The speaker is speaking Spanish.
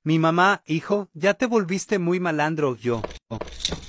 Mi mamá, hijo, ya te volviste muy malandro, yo.